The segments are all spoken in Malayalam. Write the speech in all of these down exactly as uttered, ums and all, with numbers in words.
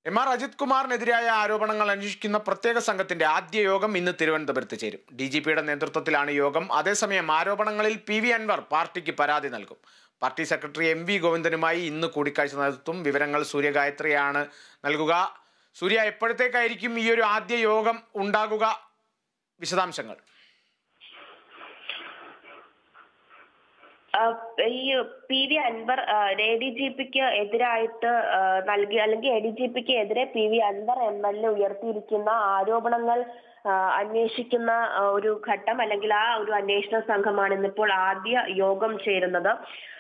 എം ആർ അജിത് കുമാറിനെതിരായ ആരോപണങ്ങൾ അന്വേഷിക്കുന്ന പ്രത്യേക സംഘത്തിന്റെ ആദ്യ യോഗം ഇന്ന് തിരുവനന്തപുരത്ത് ചേരും. ഡി ജി പിയുടെ നേതൃത്വത്തിലാണ് യോഗം. അതേസമയം ആരോപണങ്ങളിൽ പി വി അൻവർ പാർട്ടിക്ക് പരാതി നൽകും. പാർട്ടി സെക്രട്ടറി എം വി ഗോവിന്ദനുമായി ഇന്ന് കൂടിക്കാഴ്ച നടത്തും. വിവരങ്ങൾ സൂര്യഗായത്രിയാണ് നൽകുക. സൂര്യ, എപ്പോഴത്തേക്കായിരിക്കും ഈ ഒരു ആദ്യ യോഗം ഉണ്ടാകുക? വിശദാംശങ്ങൾ. ഈ P V Anvar A D G പിക്ക് എതിരായിട്ട് നൽകി അല്ലെങ്കിൽ എ ഡി ജി പിക്ക് എതിരെ P V Anvar M L A ഉയർത്തിയിരിക്കുന്ന ആരോപണങ്ങൾ അന്വേഷിക്കുന്ന ഒരു ഘട്ടം അല്ലെങ്കിൽ ആ ഒരു അന്വേഷണ സംഘമാണ് ഇന്നിപ്പോൾ ആദ്യ യോഗം ചേരുന്നത്.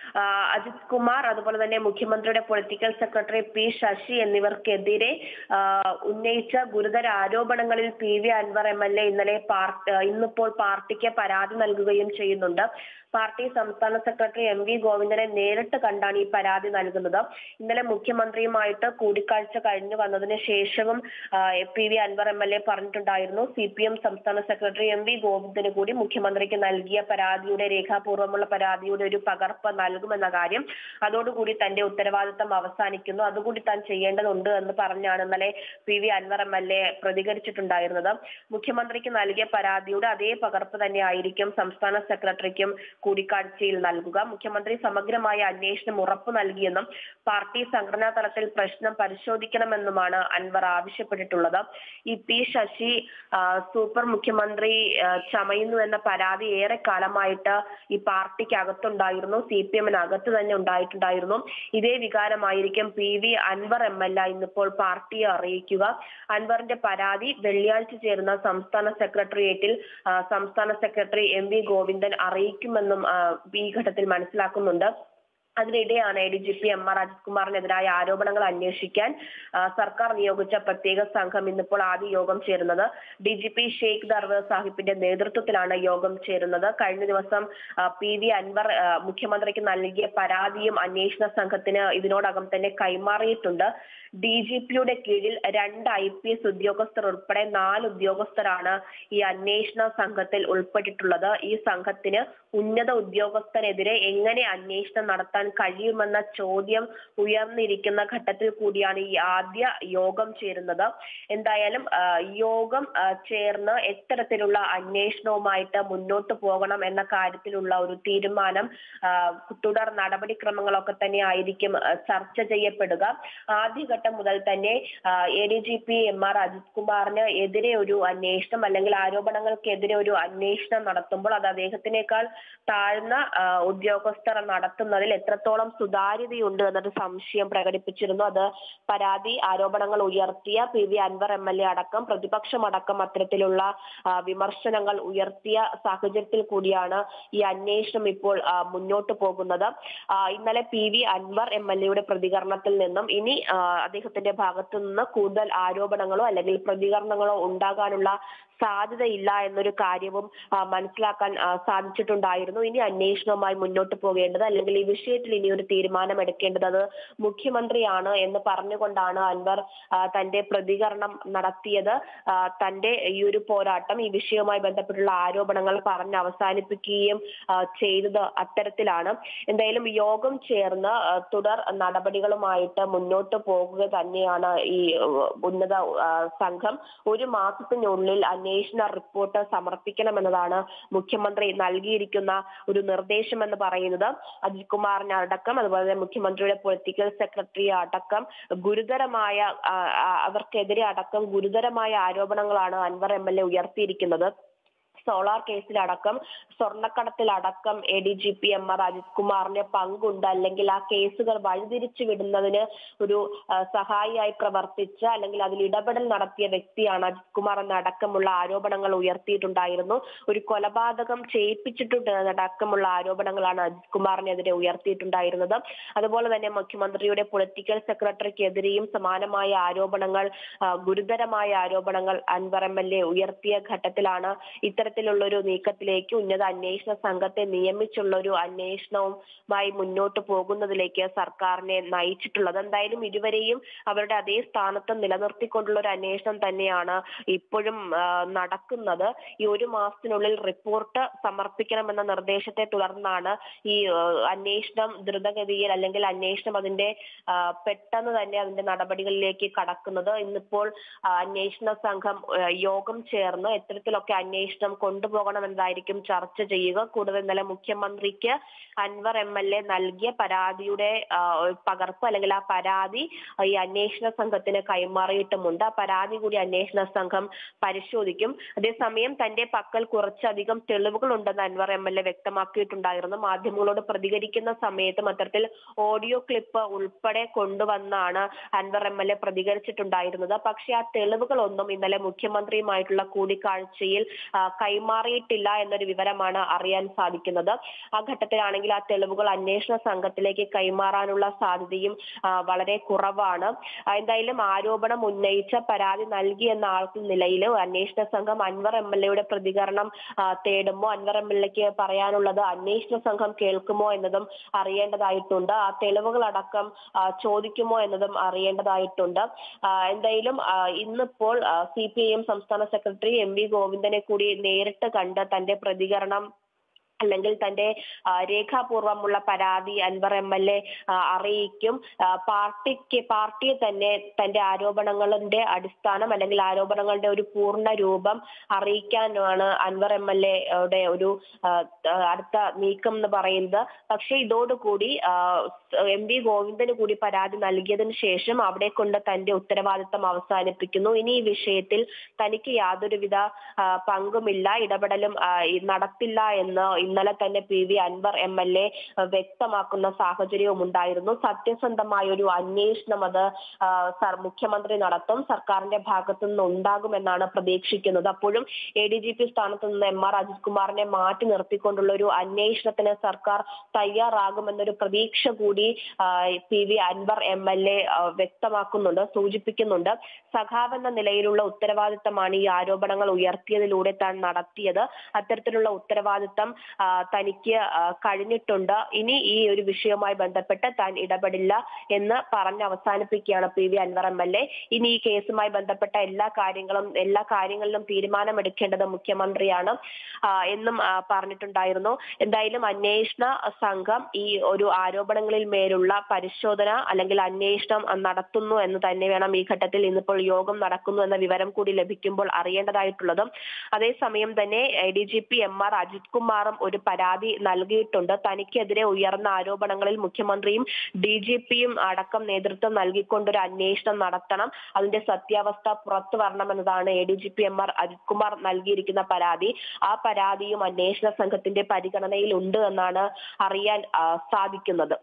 അജിത് കുമാർ, അതുപോലെ തന്നെ മുഖ്യമന്ത്രിയുടെ പൊളിറ്റിക്കൽ സെക്രട്ടറി പി ശശി എന്നിവർക്കെതിരെ ഉന്നയിച്ച ഗുരുതര ആരോപണങ്ങളിൽ P V Anvar M L A ഇന്നലെ പാർട്ടി ഇന്നിപ്പോൾ പാർട്ടിക്ക് പരാതി നൽകുകയും ചെയ്യുന്നുണ്ട്. പാർട്ടി സംസ്ഥാന സെക്രട്ടറി എം വി ഗോവിന്ദനെ നേരിട്ട് കണ്ടാണ് ഈ പരാതി നൽകുന്നത്. ഇന്നലെ മുഖ്യമന്ത്രിയുമായിട്ട് കൂടിക്കാഴ്ച കഴിഞ്ഞു വന്നതിന് ശേഷവും P V Anvar M L A പറഞ്ഞിട്ടുണ്ടായിരുന്നു സി പി എം സംസ്ഥാന സെക്രട്ടറി എം വി ഗോവിന്ദന് കൂടി മുഖ്യമന്ത്രിക്ക് നൽകിയ പരാതിയുടെ രേഖാപൂർവ്വമുള്ള പരാതിയുടെ ഒരു പകർപ്പ് നൽകുമെന്ന കാര്യം. അതോടുകൂടി തന്റെ ഉത്തരവാദിത്തം അവസാനിക്കുന്നു, അതുകൂടി താൻ ചെയ്യേണ്ടതുണ്ട് എന്ന് പറഞ്ഞാണ് ഇന്നലെ P V Anvar M L A പ്രതികരിച്ചിട്ടുണ്ടായിരുന്നത്. മുഖ്യമന്ത്രിക്ക് നൽകിയ പരാതിയുടെ അതേ പകർപ്പ് തന്നെ ആയിരിക്കും സംസ്ഥാന സെക്രട്ടറിക്കും കൂടിക്കാഴ്ചയിൽ നൽകുക. മുഖ്യമന്ത്രി സമഗ്രമായ അന്വേഷണം ഉറപ്പു നൽകിയെന്നും പാർട്ടി സംഘടനാ തലത്തിൽ പ്രശ്നം പരിശോധിക്കണമെന്നുമാണ് അൻവർ ആവശ്യപ്പെട്ടിട്ടുള്ളത്. ഈ പി ശശി സൂപ്പർ മുഖ്യമന്ത്രി ചമയുന്നു എന്ന പരാതി ഏറെ കാലമായിട്ട് ഈ പാർട്ടിക്ക് അകത്തുണ്ടായിരുന്നു, സി പി എമ്മിനകത്ത് തന്നെ ഉണ്ടായിട്ടുണ്ടായിരുന്നു. ഇതേ വികാരമായിരിക്കും P V Anvar M L A ഇന്നിപ്പോൾ പാർട്ടിയെ അറിയിക്കുക. അൻവറിന്റെ പരാതി വെള്ളിയാഴ്ച ചേരുന്ന സംസ്ഥാന സെക്രട്ടേറിയറ്റിൽ സംസ്ഥാന സെക്രട്ടറി എം വി ഗോവിന്ദൻ അറിയിക്കുമെന്നും ഈ ഘട്ടത്തിൽ മനസ്സിലാക്കുന്നുണ്ട്. അതിനിടെയാണ് A D G P M R Ajith കുമാറിനെതിരായ ആരോപണങ്ങൾ അന്വേഷിക്കാൻ സർക്കാർ നിയോഗിച്ച പ്രത്യേക സംഘം ഇന്നിപ്പോൾ ആദ്യ യോഗം ചേരുന്നത്. D G P Sheikh Darvesh സാഹിബിന്റെ നേതൃത്വത്തിലാണ് യോഗം ചേരുന്നത്. കഴിഞ്ഞ ദിവസം പി വി അൻവർ മുഖ്യമന്ത്രിക്ക് നൽകിയ പരാതിയും അന്വേഷണ സംഘത്തിന് ഇതിനോടകം തന്നെ കൈമാറിയിട്ടുണ്ട്. ഡി ജി പിയുടെ കീഴിൽ രണ്ട് ഐ പി എസ് ഉദ്യോഗസ്ഥർ ഉൾപ്പെടെ നാല് ഉദ്യോഗസ്ഥരാണ് ഈ അന്വേഷണ സംഘത്തിൽ ഉൾപ്പെട്ടിട്ടുള്ളത്. ഈ സംഘത്തിന് ഉന്നത ഉദ്യോഗസ്ഥരെതിരെ എങ്ങനെ അന്വേഷണം നടത്താൻ കഴിയുമെന്ന ചോദ്യം ഉയർന്നിരിക്കുന്ന ഘട്ടത്തിൽ കൂടിയാണ് ഈ ആദ്യ യോഗം ചേരുന്നത്. എന്തായാലും യോഗം ചേർന്ന് എത്തരത്തിലുള്ള അന്വേഷണവുമായിട്ട് മുന്നോട്ട് പോകണം എന്ന കാര്യത്തിലുള്ള ഒരു തീരുമാനം, തുടർ നടപടിക്രമങ്ങളൊക്കെ തന്നെ ആയിരിക്കും ചർച്ച ചെയ്യപ്പെടുക. ആദ്യഘട്ടം മുതൽ തന്നെ A D G P M R Ajith കുമാറിന് എതിരെ ഒരു അന്വേഷണം അല്ലെങ്കിൽ ആരോപണങ്ങൾക്കെതിരെ ഒരു അന്വേഷണം നടത്തുമ്പോൾ അത് അദ്ദേഹത്തിനേക്കാൾ താഴ്ന്ന ഉദ്യോഗസ്ഥർ നടത്തുന്നതിൽ എത്രത്തോളം സുതാര്യതയുണ്ട് എന്നൊരു സംശയം പ്രകടിപ്പിച്ചിരുന്നു. അത് പരാതി ആരോപണങ്ങൾ ഉയർത്തിയ P V Anvar M L A അടക്കം പ്രതിപക്ഷമടക്കം അത്തരത്തിലുള്ള വിമർശനങ്ങൾ ഉയർത്തിയ സാഹചര്യത്തിൽ കൂടിയാണ് ഈ അന്വേഷണം ഇപ്പോൾ മുന്നോട്ട് പോകുന്നത്. ഇന്നലെ P V Anvar M L എയുടെ പ്രതികരണത്തിൽ നിന്നും ഇനി അദ്ദേഹത്തിന്റെ ഭാഗത്തു നിന്ന് കൂടുതൽ ആരോപണങ്ങളോ അല്ലെങ്കിൽ പ്രതികരണങ്ങളോ ഉണ്ടാകാനുള്ള സാധ്യതയില്ല എന്നൊരു കാര്യവും മനസ്സിലാക്കാൻ സാധിച്ചിട്ടുണ്ടായിരുന്നു. ഇനി അന്വേഷണവുമായി മുന്നോട്ട് പോകേണ്ടത് അല്ലെങ്കിൽ ഈ വിഷയത്തിൽ ഇനി ഒരു തീരുമാനം എടുക്കേണ്ടത് അത് മുഖ്യമന്ത്രിയാണ് എന്ന് പറഞ്ഞുകൊണ്ടാണ് അൻവർ തന്റെ പ്രതികരണം നടത്തിയത്. തന്റെ ഈ ഒരു പോരാട്ടം ഈ വിഷയവുമായി ബന്ധപ്പെട്ടുള്ള ആരോപണങ്ങൾ പറഞ്ഞ് അവസാനിപ്പിക്കുകയും ചെയ്തത് അത്തരത്തിലാണ്. എന്തായാലും യോഗം ചേർന്ന് തുടർ നടപടികളുമായിട്ട് മുന്നോട്ട് പോകുക തന്നെയാണ് ഈ ഉന്നത സംഘം. ഒരു മാസത്തിനുള്ളിൽ അന്വേഷണ റിപ്പോർട്ട് സമർപ്പിക്കണമെന്നതാണ് മുഖ്യമന്ത്രി നൽകിയിരിക്കുന്ന ഒരു നിർദ്ദേശം എന്ന് പറയുന്നത്. അജിത് കുമാറിന് അടക്കം അതുപോലെ തന്നെ മുഖ്യമന്ത്രിയുടെ പൊളിറ്റിക്കൽ സെക്രട്ടറി അടക്കം ഗുരുതരമായ അവർക്കെതിരെ അടക്കം ഗുരുതരമായ ആരോപണങ്ങളാണ് അൻവർ എം എൽ എ ഉയർത്തിയിരിക്കുന്നത്. സോളാർ കേസിലടക്കം സ്വർണ്ണക്കടത്തിലടക്കം A D G P M R Ajith കുമാറിന് പങ്കുണ്ട്, അല്ലെങ്കിൽ ആ കേസുകൾ വഴിതിരിച്ചു വിടുന്നതിന് ഒരു സഹായിയായി പ്രവർത്തിച്ച അല്ലെങ്കിൽ അതിൽ ഇടപെടൽ നടത്തിയ വ്യക്തിയാണ് അജിത് കുമാർ എന്നടക്കമുള്ള ആരോപണങ്ങൾ ഉയർത്തിയിട്ടുണ്ടായിരുന്നു. ഒരു കൊലപാതകം ചെയ്യിപ്പിച്ചിട്ടുണ്ട് എന്നടക്കമുള്ള ആരോപണങ്ങളാണ് അജിത് കുമാറിനെതിരെ ഉയർത്തിയിട്ടുണ്ടായിരുന്നത്. അതുപോലെ തന്നെ മുഖ്യമന്ത്രിയുടെ പൊളിറ്റിക്കൽ സെക്രട്ടറിക്കെതിരെയും സമാനമായ ആരോപണങ്ങൾ, ഗുരുതരമായ ആരോപണങ്ങൾ അൻവർ എം എൽ എ ഉയർത്തിയ ഘട്ടത്തിലാണ് ഇത്തരത്തിൽ ഇത്തരത്തിലുള്ള ഒരു നീക്കത്തിലേക്ക് ഉന്നത അന്വേഷണ സംഘത്തെ നിയമിച്ചുള്ള ഒരു അന്വേഷണവുമായി മുന്നോട്ട് പോകുന്നതിലേക്ക് സർക്കാരിനെ നയിച്ചിട്ടുള്ളത്. എന്തായാലും ഇരുവരെയും അവരുടെ അതേ സ്ഥാനത്ത് നിലനിർത്തിക്കൊണ്ടുള്ള ഒരു അന്വേഷണം തന്നെയാണ് ഇപ്പോഴും നടക്കുന്നത്. ഈ ഒരു മാസത്തിനുള്ളിൽ റിപ്പോർട്ട് സമർപ്പിക്കണമെന്ന നിർദ്ദേശത്തെ തുടർന്നാണ് ഈ അന്വേഷണം ദ്രുതഗതിയിൽ അല്ലെങ്കിൽ അന്വേഷണം അതിന്റെ പെട്ടെന്ന് തന്നെ അതിന്റെ നടപടികളിലേക്ക് കടക്കുന്നത്. ഇന്നിപ്പോൾ അന്വേഷണ സംഘം യോഗം ചേർന്ന് എത്തരത്തിലൊക്കെ അന്വേഷണം കൊണ്ടുപോകണമെന്നതായിരിക്കും ചർച്ച ചെയ്യുക. കൂടുതൽ ഇന്നലെ മുഖ്യമന്ത്രിക്ക് അൻവർ എം എൽ എ നൽകിയ പരാതിയുടെ പകർപ്പ് അല്ലെങ്കിൽ ആ പരാതി ഈ അന്വേഷണ സംഘത്തിന് കൈമാറിയിട്ടുമുണ്ട്. ആ പരാതി കൂടി അന്വേഷണ സംഘം പരിശോധിക്കും. അതേസമയം തന്റെ പക്കൽ കുറച്ചധികം തെളിവുകൾ ഉണ്ടെന്ന് അൻവർ എം എൽ എ വ്യക്തമാക്കിയിട്ടുണ്ടായിരുന്നു. മാധ്യമങ്ങളോട് പ്രതികരിക്കുന്ന സമയത്തും അത്തരത്തിൽ ഓഡിയോ ക്ലിപ്പ് ഉൾപ്പെടെ കൊണ്ടുവന്നാണ് അൻവർ എം എൽ എ പ്രതികരിച്ചിട്ടുണ്ടായിരുന്നത്. പക്ഷേ ആ തെളിവുകളൊന്നും ഇന്നലെ മുഖ്യമന്ത്രിയുമായിട്ടുള്ള കൂടിക്കാഴ്ചയിൽ കൈമാറിയിട്ടില്ല എന്നൊരു വിവരമാണ് അറിയാൻ സാധിക്കുന്നത്. ആ ഘട്ടത്തിലാണെങ്കിൽ ആ തെളിവുകൾ അന്വേഷണ സംഘത്തിലേക്ക് കൈമാറാനുള്ള സാധ്യതയും വളരെ കുറവാണ്. എന്തായാലും ആരോപണം ഉന്നയിച്ച പരാതി നൽകി എന്ന ആൾക്ക് നിലയിൽ അന്വേഷണ സംഘം അൻവർ എം എൽ എയുടെ പ്രതികരണം തേടുമോ, അൻവർ എം എൽ എക്ക് പറയാനുള്ളത് അന്വേഷണ സംഘം കേൾക്കുമോ എന്നതും അറിയേണ്ടതായിട്ടുണ്ട്. ആ തെളിവുകളടക്കം ചോദിക്കുമോ എന്നതും അറിയേണ്ടതായിട്ടുണ്ട്. എന്തായാലും ഇന്നിപ്പോൾ സി പി ഐ എം സംസ്ഥാന സെക്രട്ടറി എം വി ഗോവിന്ദനെ കൂടി നേരിട്ട് കണ്ട് തന്റെ പ്രതികരണം അല്ലെങ്കിൽ തന്റെ രേഖാപൂർവമുള്ള പരാതി അൻവർ എം എൽ എ അറിയിക്കും. പാർട്ടിക്ക് പാർട്ടിയെ തന്നെ തന്റെ ആരോപണങ്ങളുടെ അടിസ്ഥാനം അല്ലെങ്കിൽ ആരോപണങ്ങളുടെ ഒരു പൂർണ്ണ രൂപം അറിയിക്കാനാണ് അൻവർ എം എൽ എയുടെ ഒരു അടുത്ത നീക്കം എന്ന് പറയുന്നത്. പക്ഷേ ഇതോടുകൂടി എം വി ഗോവിന്ദന് കൂടി പരാതി നൽകിയതിനു ശേഷം അവിടെ കൊണ്ട് തന്റെ ഉത്തരവാദിത്തം അവസാനിപ്പിക്കുന്നു. ഇനി ഈ വിഷയത്തിൽ തനിക്ക് യാതൊരുവിധ പങ്കുമില്ല, ഇടപെടലും നടത്തില്ല എന്ന് ഇന്നലെ തന്നെ P V Anvar M L A വ്യക്തമാക്കുന്ന സാഹചര്യവും ഉണ്ടായിരുന്നു. സത്യസന്ധമായ ഒരു അന്വേഷണം അത് മുഖ്യമന്ത്രി നടത്തും, സർക്കാരിന്റെ ഭാഗത്തു നിന്ന് ഉണ്ടാകുമെന്നാണ് പ്രതീക്ഷിക്കുന്നത്. അപ്പോഴും എ ഡി ജി പി സ്ഥാനത്ത് നിന്ന് എം ആർ അജിത് കുമാറിനെ മാറ്റി നിർത്തിക്കൊണ്ടുള്ള ഒരു അന്വേഷണത്തിന് സർക്കാർ തയ്യാറാകുമെന്നൊരു പ്രതീക്ഷ കൂടി P V Anvar M L A വ്യക്തമാക്കുന്നുണ്ട്, സൂചിപ്പിക്കുന്നുണ്ട്. സഖാവ് എന്ന നിലയിലുള്ള ഉത്തരവാദിത്തമാണ് ഈ ആരോപണങ്ങൾ ഉയർത്തിയതിലൂടെ താൻ നടത്തിയത്. അത്തരത്തിലുള്ള ഉത്തരവാദിത്തം തനിക്ക് കഴിഞ്ഞിട്ടുണ്ട്. ഇനി ഈ ഒരു വിഷയവുമായി ബന്ധപ്പെട്ട് താൻ ഇടപെടില്ല എന്ന് പറഞ്ഞ് അവസാനിപ്പിക്കുകയാണ് P V Anvar M L A. ഇനി ഈ കേസുമായി ബന്ധപ്പെട്ട എല്ലാ കാര്യങ്ങളും എല്ലാ കാര്യങ്ങളിലും തീരുമാനമെടുക്കേണ്ടത് മുഖ്യമന്ത്രിയാണ് എന്നും പറഞ്ഞിട്ടുണ്ടായിരുന്നു. എന്തായാലും അന്വേഷണ സംഘം ഈ ഒരു ആരോപണങ്ങളിൽ മേലുള്ള പരിശോധന അല്ലെങ്കിൽ അന്വേഷണം നടത്തുന്നു എന്ന് തന്നെ വേണം ഈ ഘട്ടത്തിൽ. ഇന്നിപ്പോൾ യോഗം നടക്കുന്നു എന്ന വിവരം കൂടി ലഭിക്കുമ്പോൾ അറിയേണ്ടതായിട്ടുള്ളതും. അതേസമയം തന്നെ A D G P M R Ajith കുമാറും ഒരു പരാതി നൽകിയിട്ടുണ്ട്. തനിക്കെതിരെ ഉയർന്ന ആരോപണങ്ങളിൽ മുഖ്യമന്ത്രിയും ഡി ജി പിയും അടക്കം നേതൃത്വം നൽകിക്കൊണ്ടൊരു അന്വേഷണം നടത്തണം, അതിന്റെ സത്യാവസ്ഥ പുറത്തു വരണമെന്നതാണ് A D G P M R Ajith Kumar നൽകിയിരിക്കുന്ന പരാതി. ആ പരാതിയും അന്വേഷണ സംഘത്തിന്റെ പരിഗണനയിൽ ഉണ്ട് എന്നാണ് അറിയാൻ സാധിക്കുന്നത്.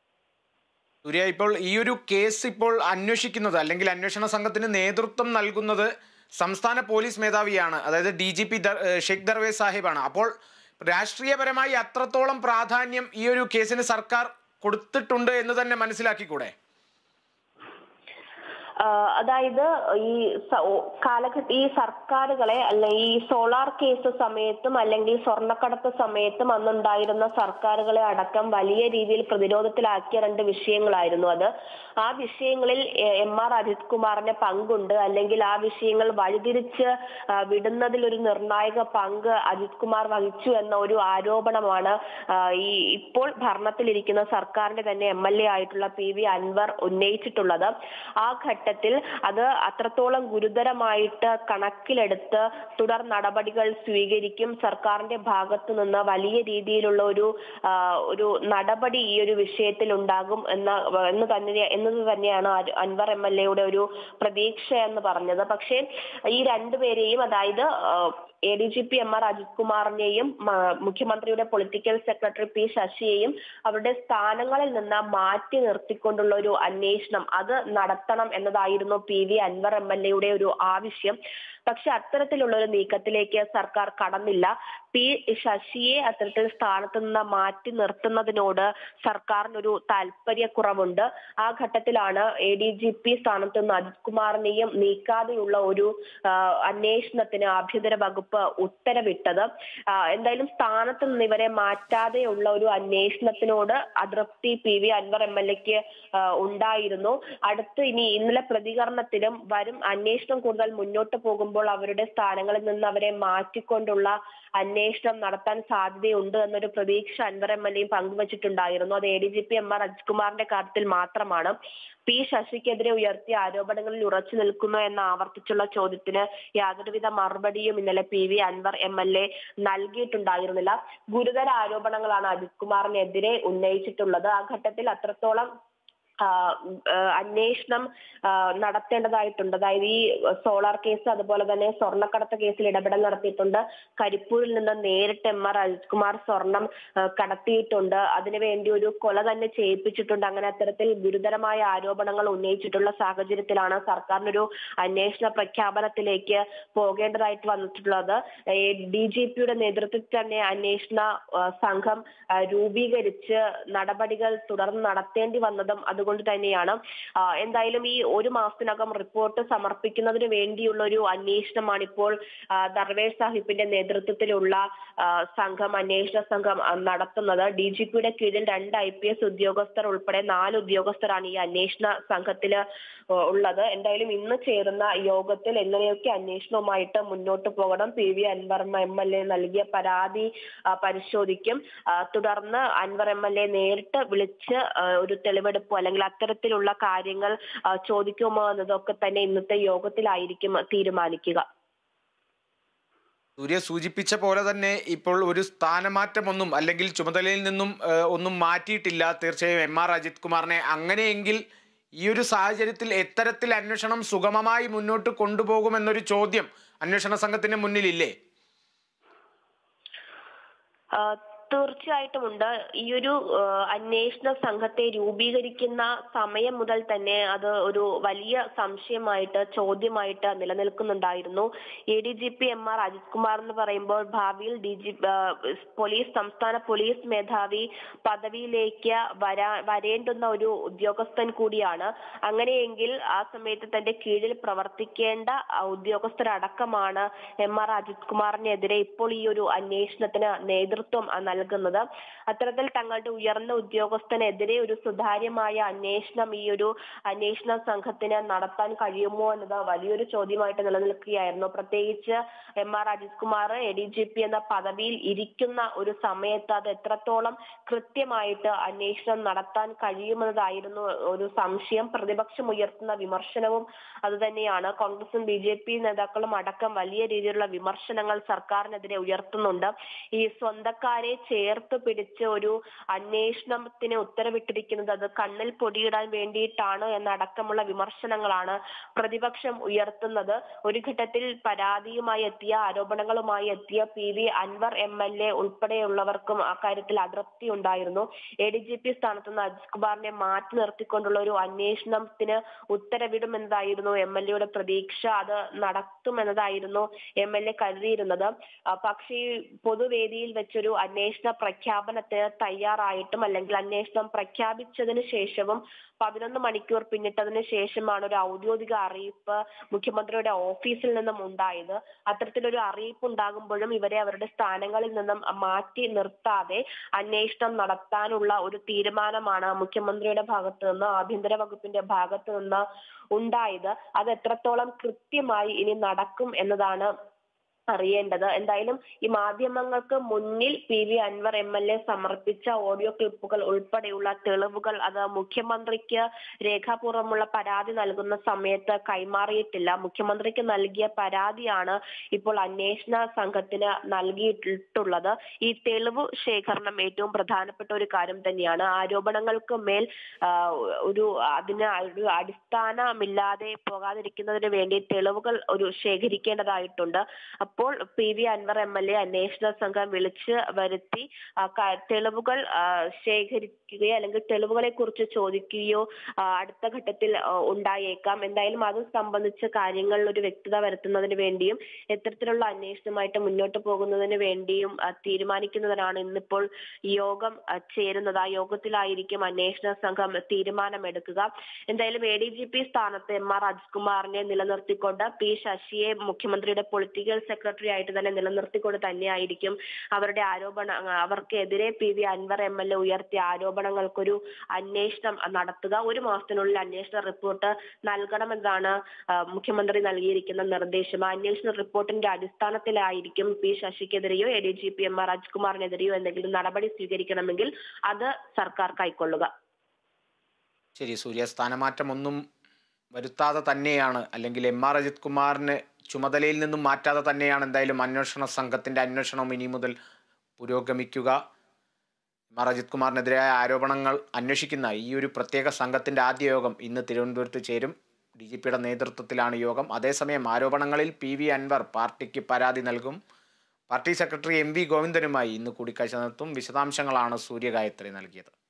സൂര്യ, ഇപ്പോൾ ഈ ഒരു കേസ് ഇപ്പോൾ അന്വേഷിക്കുന്നത് അല്ലെങ്കിൽ അന്വേഷണ സംഘത്തിന് നേതൃത്വം നൽകുന്നത് സംസ്ഥാന പോലീസ് മേധാവിയാണ്, അതായത് D G P Sheikh Darvesh സാഹിബാണ്. അപ്പോൾ രാഷ്ട്രീയപരമായി അത്രത്തോളം പ്രാധാന്യം ഈ ഒരു കേസിന് സർക്കാർ കൊടുത്തിട്ടുണ്ട് എന്ന് തന്നെ മനസ്സിലാക്കിക്കൂടെ? അതായത് ഈ കാലഘട്ട ഈ സർക്കാരുകളെ അല്ലെ ഈ സോളാർ കേസ് സമയത്തും അല്ലെങ്കിൽ സ്വർണ്ണക്കടത്ത് സമയത്തും അന്നുണ്ടായിരുന്ന സർക്കാരുകളെ അടക്കം വലിയ രീതിയിൽ പ്രതിരോധത്തിലാക്കിയ രണ്ട് വിഷയങ്ങളായിരുന്നു അത്. ആ വിഷയങ്ങളിൽ എം ആർ അജിത് കുമാറിന് പങ്കുണ്ട്, അല്ലെങ്കിൽ ആ വിഷയങ്ങൾ വഴിതിരിച്ച് വിടുന്നതിൽ ഒരു നിർണായക പങ്ക് അജിത് കുമാർ വഹിച്ചു എന്ന ഒരു ആരോപണമാണ് ഈ ഇപ്പോൾ ഭരണത്തിലിരിക്കുന്ന സർക്കാരിന്റെ തന്നെ എം എൽ എ ആയിട്ടുള്ള പി വി അൻവർ ഉന്നയിച്ചിട്ടുള്ളത്. ആ ഘട്ടത്തിൽ അത് അത്രത്തോളം ഗുരുതരമായിട്ട് കണക്കിലെടുത്ത് തുടർ നടപടികൾ സ്വീകരിക്കും, സർക്കാരിന്റെ ഭാഗത്തു നിന്ന് വലിയ രീതിയിലുള്ള ഒരു ഒരു നടപടി ഈ ഒരു വിഷയത്തിൽ ഉണ്ടാകും എന്ന എന്ന് തന്നെ എന്നത് തന്നെയാണ് അൻവർ എം എൽ എയുടെ ഒരു പ്രതീക്ഷ എന്ന് പറഞ്ഞത്. പക്ഷേ ഈ രണ്ടുപേരെയും, അതായത് A D G P M R Ajith കുമാറിനെയും മുഖ്യമന്ത്രിയുടെ പൊളിറ്റിക്കൽ സെക്രട്ടറി പി ശശിയെയും അവരുടെ സ്ഥാനങ്ങളിൽ നിന്ന് മാറ്റി നിർത്തിക്കൊണ്ടുള്ള ഒരു അന്വേഷണം അത് നടത്തണം എന്നതായിരുന്നു P V Anvar M L എയുടെ ഒരു ആവശ്യം. പക്ഷെ അത്തരത്തിലുള്ള ഒരു നീക്കത്തിലേക്ക് സർക്കാർ കടന്നില്ല. പി ശശിയെ അത്തരത്തിൽ സ്ഥാനത്ത് നിന്ന് മാറ്റി നിർത്തുന്നതിനോട് സർക്കാരിനൊരു താല്പര്യക്കുറവുണ്ട്. ആ ഘട്ടത്തിലാണ് എ ഡി ജി പി സ്ഥാനത്ത് നിന്ന് അജിത് കുമാറിനെയും നീക്കാതെയുള്ള ഒരു അന്വേഷണത്തിന് ആഭ്യന്തര വകുപ്പ് ഉത്തരവിട്ടത്. എന്തായാലും സ്ഥാനത്ത് നിന്ന് ഇവരെ മാറ്റാതെയുള്ള ഒരു അന്വേഷണത്തിനോട് അതൃപ്തി P V Anvar M L എക്ക് ഉണ്ടായിരുന്നു. അടുത്ത് ഇനി ഇന്നലെ പ്രതികരണത്തിലും വരും അന്വേഷണം കൂടുതൽ മുന്നോട്ട് പോകുമ്പോൾ അവരുടെ സ്ഥാനങ്ങളിൽ നിന്ന് അവരെ മാറ്റിക്കൊണ്ടുള്ള അന്വേഷണം നടത്താൻ സാധ്യതയുണ്ട് എന്നൊരു പ്രതീക്ഷ അൻവർ എം എൽ എയും പങ്കുവച്ചിട്ടുണ്ടായിരുന്നു. അത് A D G P M R Ajith കുമാറിന്റെ കാര്യത്തിൽ മാത്രമാണ്. പി ശശിക്കെതിരെ ഉയർത്തിയ ആരോപണങ്ങളിൽ ഉറച്ചു നിൽക്കുന്നു എന്ന ആവർത്തിച്ചുള്ള ചോദ്യത്തിന് യാതൊരുവിധ മറുപടിയും ഇന്നലെ P V Anvar M L A നൽകിയിട്ടുണ്ടായിരുന്നില്ല. ഗുരുതര ആരോപണങ്ങളാണ് അജിത് കുമാറിനെതിരെ ഉന്നയിച്ചിട്ടുള്ളത്. ആ ഘട്ടത്തിൽ അത്രത്തോളം അന്വേഷണം നടത്തേണ്ടതായിട്ടുണ്ട്. അതായത് ഈ സോളാർ കേസ്, അതുപോലെ തന്നെ സ്വർണ്ണക്കടത്ത് കേസിൽ ഇടപെടൽ നടത്തിയിട്ടുണ്ട്. കരിപ്പൂരിൽ നിന്ന് നേരിട്ട് എം ആർ അജിത് കുമാർ സ്വർണം കടത്തിയിട്ടുണ്ട്. അതിനുവേണ്ടി ഒരു കൊല തന്നെ ചെയ്യിപ്പിച്ചിട്ടുണ്ട്. അങ്ങനെ അത്തരത്തിൽ ഗുരുതരമായ ആരോപണങ്ങൾ ഉന്നയിച്ചിട്ടുള്ള സാഹചര്യത്തിലാണ് സർക്കാരിനൊരു അന്വേഷണ പ്രഖ്യാപനത്തിലേക്ക് പോകേണ്ടതായിട്ട് വന്നിട്ടുള്ളത്. ഡി ജി പിയുടെ നേതൃത്വത്തിൽ തന്നെ അന്വേഷണ സംഘം രൂപീകരിച്ച് നടപടികൾ തുടർന്ന് നടത്തേണ്ടി വന്നതും അത് കൊണ്ട് തന്നെയാണ്. എന്തായാലും ഈ ഒരു മാസത്തിനകം റിപ്പോർട്ട് സമർപ്പിക്കുന്നതിന് വേണ്ടിയുള്ള ഒരു അന്വേഷണമാണ് ഇപ്പോൾ ദർവേഷ് സാഹിബിന്റെ നേതൃത്വത്തിലുള്ള സംഘം അന്വേഷണ സംഘം നടത്തുന്നത്. ഡി ജി പിയുടെ കീഴിൽ രണ്ട് ഐ പി എസ് ഉദ്യോഗസ്ഥർ ഉൾപ്പെടെ നാല് ഉദ്യോഗസ്ഥരാണ് ഈ അന്വേഷണ സംഘത്തില് ഉള്ളത്. എന്തായാലും ഇന്ന് ചേരുന്ന യോഗത്തിൽ എങ്ങനെയൊക്കെ അന്വേഷണവുമായിട്ട് മുന്നോട്ട് പോകണം, P V Anvar M L A നൽകിയ പരാതി പരിശോധിക്കും. തുടർന്ന് അൻവർ എം എൽ എ നേരിട്ട് വിളിച്ച് ഒരു തെളിവെടുപ്പോ അല്ലെങ്കിൽ അത്തരത്തിലുള്ള കാര്യങ്ങൾ ചോദിക്കുമോ എന്നതൊക്കെ തന്നെ ഇന്നത്തെ യോഗത്തിലായിരിക്കും തീരുമാനിക്കുക. സൂര്യ സൂചിപ്പിച്ച പോലെ തന്നെ ഇപ്പോൾ ഒരു സ്ഥാനമാറ്റമൊന്നും അല്ലെങ്കിൽ ചുമതലയിൽ നിന്നും ഒന്നും മാറ്റിയിട്ടില്ല തീർച്ചയായും എം ആർ അജിത് കുമാറിനെ. അങ്ങനെയെങ്കിൽ ഈ ഒരു സാഹചര്യത്തിൽ എത്തരത്തിൽ അന്വേഷണം സുഗമമായി മുന്നോട്ട് കൊണ്ടുപോകുമെന്നൊരു ചോദ്യം അന്വേഷണ സംഘത്തിന് മുന്നിലില്ലേ? തീർച്ചയായിട്ടും ഉണ്ട്. ഈ ഒരു അന്വേഷണ സംഘത്തെ രൂപീകരിക്കുന്ന സമയം മുതൽ തന്നെ അത് ഒരു വലിയ സംശയമായിട്ട് ചോദ്യമായിട്ട് നിലനിൽക്കുന്നുണ്ടായിരുന്നു. A D G P M R Ajith Kumar എന്ന് പറയുമ്പോൾ ഭാവിയിൽ ഡി ജി പോലീസ് സംസ്ഥാന പോലീസ് മേധാവി പദവിയിലേക്ക് വരാ വരേണ്ടുന്ന ഒരു ഉദ്യോഗസ്ഥൻ കൂടിയാണ്. അങ്ങനെയെങ്കിൽ ആ സമയത്ത് തന്റെ കീഴിൽ പ്രവർത്തിക്കേണ്ട ഉദ്യോഗസ്ഥരടക്കമാണ് എം ആർ അജിത് കുമാറിനെതിരെ ഇപ്പോൾ ഈ ഒരു അന്വേഷണത്തിന് നേതൃത്വം നൽകുന്നത്. അത്തരത്തിൽ തങ്ങളുടെ ഉയർന്ന ഉദ്യോഗസ്ഥനെതിരെ ഒരു സുതാര്യമായ അന്വേഷണം ഈ ഒരു അന്വേഷണ സംഘത്തിന് നടത്താൻ കഴിയുമോ എന്നത് വലിയൊരു ചോദ്യമായിട്ട് നിലനിൽക്കുകയായിരുന്നു. പ്രത്യേകിച്ച് M R Ajith Kumar A D G P എന്ന പദവിയിൽ ഇരിക്കുന്ന ഒരു സമയത്ത് അത് എത്രത്തോളം കൃത്യമായിട്ട് അന്വേഷണം നടത്താൻ കഴിയുമെന്നതായിരുന്നു ഒരു സംശയം. പ്രതിപക്ഷം ഉയർത്തുന്ന വിമർശനവും അതുതന്നെയാണ്. കോൺഗ്രസും ബി ജെ പി നേതാക്കളും അടക്കം വലിയ രീതിയിലുള്ള വിമർശനങ്ങൾ സർക്കാരിനെതിരെ ഉയർത്തുന്നുണ്ട്. ഈ സ്വന്തക്കാരെ ചേർത്ത് പിടിച്ച് ഒരു അന്വേഷണത്തിന് ഉത്തരവിട്ടിരിക്കുന്നത് അത് കണ്ണിൽ പൊടിയിടാൻ വേണ്ടിയിട്ടാണ് എന്നടക്കമുള്ള വിമർശനങ്ങളാണ് പ്രതിപക്ഷം ഉയർത്തുന്നത്. ഒരു ഘട്ടത്തിൽ പരാതിയുമായി എത്തിയ ആരോപണങ്ങളുമായി എത്തിയ P V Anvar M L A ഉൾപ്പെടെയുള്ളവർക്കും അക്കാര്യത്തിൽ അതൃപ്തി ഉണ്ടായിരുന്നു. എ ഡി ജി പി സ്ഥാനത്ത് നിന്ന് അജിത് കുമാറിനെ മാറ്റി നിർത്തിക്കൊണ്ടുള്ള ഒരു അന്വേഷണത്തിന് ഉത്തരവിടുമെന്നതായിരുന്നു എം എൽ എയുടെ പ്രതീക്ഷ. അത് നടത്തുമെന്നതായിരുന്നു എം എൽ എ കരുതിയിരുന്നത്. പക്ഷേ പൊതുവേദിയിൽ വെച്ചൊരു അന്വേഷണ പ്രഖ്യാപനത്തിന് തയ്യാറായിട്ടും അല്ലെങ്കിൽ അന്വേഷണം പ്രഖ്യാപിച്ചതിന് ശേഷവും പതിനൊന്ന് മണിക്കൂർ പിന്നിട്ടതിന് ശേഷമാണ് ഒരു ഔദ്യോഗിക അറിയിപ്പ് മുഖ്യമന്ത്രിയുടെ ഓഫീസിൽ നിന്നും ഉണ്ടായത്. അത്തരത്തിലൊരു അറിയിപ്പ് ഉണ്ടാകുമ്പോഴും ഇവരെ അവരുടെ സ്ഥാനങ്ങളിൽ നിന്നും മാറ്റി നിർത്താതെ അന്വേഷണം നടത്താനുള്ള ഒരു തീരുമാനമാണ് മുഖ്യമന്ത്രിയുടെ ഭാഗത്ത് നിന്ന് ആഭ്യന്തര വകുപ്പിന്റെ ഭാഗത്ത് നിന്ന് ഉണ്ടായത്. അത് എത്രത്തോളം കൃത്യമായി ഇനി നടക്കും എന്നതാണ് അറിയേണ്ടത്. എന്തായാലും ഈ മാധ്യമങ്ങൾക്ക് മുന്നിൽ P V Anvar M L A സമർപ്പിച്ച ഓഡിയോ ക്ലിപ്പുകൾ ഉൾപ്പെടെയുള്ള തെളിവുകൾ അത് മുഖ്യമന്ത്രിക്ക് രേഖാപൂർവ്വമുള്ള പരാതി നൽകുന്ന സമയത്ത് കൈമാറിയിട്ടില്ല. മുഖ്യമന്ത്രിക്ക് നൽകിയ പരാതിയാണ് ഇപ്പോൾ അന്വേഷണ സംഘത്തിന് നൽകിയിട്ടുള്ളത്. ഈ തെളിവ് ശേഖരണം ഏറ്റവും പ്രധാനപ്പെട്ട ഒരു കാര്യം തന്നെയാണ്. ആരോപണങ്ങൾക്ക് മേൽ ഒരു അതിന് ഒരു അടിസ്ഥാനമില്ലാതെ പോകാതിരിക്കുന്നതിന് വേണ്ടി തെളിവുകൾ ഒരു ശേഖരിക്കേണ്ടതായിട്ടുണ്ട്. അപ്പോൾ P V Anvar M L A അന്വേഷണ സംഘം വിളിച്ച് വരുത്തി തെളിവുകൾ ശേഖരിക്കുകയോ അല്ലെങ്കിൽ തെളിവുകളെ കുറിച്ച് ചോദിക്കുകയോ അടുത്ത ഘട്ടത്തിൽ ഉണ്ടായേക്കാം. എന്തായാലും അത് സംബന്ധിച്ച കാര്യങ്ങളിൽ ഒരു വ്യക്തത വരുത്തുന്നതിന് വേണ്ടിയും എത്തരത്തിലുള്ള അന്വേഷണമായിട്ട് മുന്നോട്ട് പോകുന്നതിന് വേണ്ടിയും തീരുമാനിക്കുന്നതിനാണ് ഇന്നിപ്പോൾ യോഗം ചേരുന്നത്. ആ യോഗത്തിലായിരിക്കും അന്വേഷണ സംഘം തീരുമാനമെടുക്കുക. എന്തായാലും എ ഡി ജി പി സ്ഥാനത്ത് എം ആർ അജിത്കുമാറിനെ നിലനിർത്തിക്കൊണ്ട് പി ശശിയെ മുഖ്യമന്ത്രിയുടെ പൊളിറ്റിക്കൽ സെക്രട്ടറി ആയിട്ട് തന്നെ നിലനിർത്തിക്കൊണ്ട് തന്നെയായിരിക്കും അവരുടെ ആരോപണ അവർക്കെതിരെ P V Anvar M L A ഉയർത്തിയ ആരോപണങ്ങൾക്കൊരു അന്വേഷണം നടത്തുക. ഒരു മാസത്തിനുള്ളിൽ അന്വേഷണ റിപ്പോർട്ട് നൽകണമെന്നാണ് മുഖ്യമന്ത്രി നൽകിയിരിക്കുന്ന നിർദ്ദേശം. അന്വേഷണ റിപ്പോർട്ടിന്റെ അടിസ്ഥാനത്തിലായിരിക്കും പി ശശിക്കെതിരെയോ A D G P M R അജിത്കുമാറിനെതിരെയോ എന്തെങ്കിലും നടപടി സ്വീകരിക്കണമെങ്കിൽ അത് സർക്കാർ കൈക്കൊള്ളുക. ശരി സൂര്യ, സ്ഥാനമാറ്റം ഒന്നും വരുത്താതെ തന്നെയാണ്, അല്ലെങ്കിൽ എം ആർ അജിത് കുമാറിന് ചുമതലയിൽ നിന്നും മാറ്റാതെ തന്നെയാണ് എന്തായാലും അന്വേഷണ സംഘത്തിൻ്റെ അന്വേഷണം ഇനി മുതൽ പുരോഗമിക്കുക. എം ആർ അജിത് കുമാറിനെതിരായ ആരോപണങ്ങൾ അന്വേഷിക്കുന്ന ഈ ഒരു പ്രത്യേക സംഘത്തിൻ്റെ ആദ്യ യോഗം ഇന്ന് തിരുവനന്തപുരത്ത് ചേരും. ഡി ജി പിയുടെ നേതൃത്വത്തിലാണ് യോഗം. അതേസമയം ആരോപണങ്ങളിൽ പി വി അൻവർ പാർട്ടിക്ക് പരാതി നൽകും. പാർട്ടി സെക്രട്ടറി എം വി ഗോവിന്ദനുമായി ഇന്ന് കൂടിക്കാഴ്ച നടത്തും. വിശദാംശങ്ങളാണ് സൂര്യഗായത്രി നൽകിയത്.